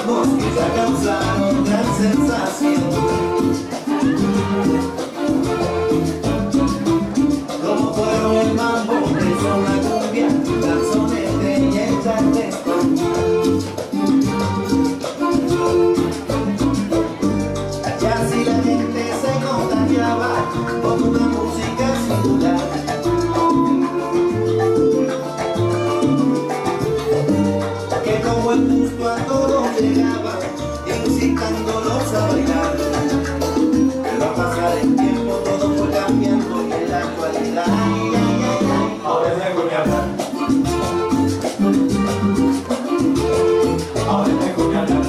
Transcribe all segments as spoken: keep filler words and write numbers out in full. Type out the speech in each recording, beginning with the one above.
ojos que ya causaron gran sensación. Como fueron el mambo, el son, la cumbia, la sonete y el charleston. Ya si la gente se contagiaba con una música singular, que con buen gusto a todos llegaba, incitándolos a bailar. Pero al pasar el tiempo todo fue cambiando y en la actualidad, ay, ay, ay, ay, Ahora tengo que hablar. Ahora tengo que hablar.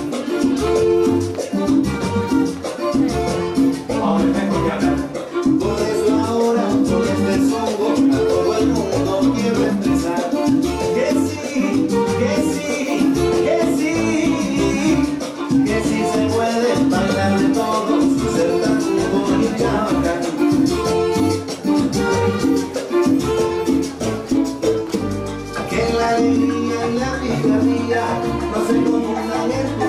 Ahora tengo que hablar. por eso ahora con este songo a todo el mundo quiero expresar que sí, que sí, que sí, que sí se puede bailar de todos, ser tan bonita bacán. Que la alegría y la picardía no se confundan en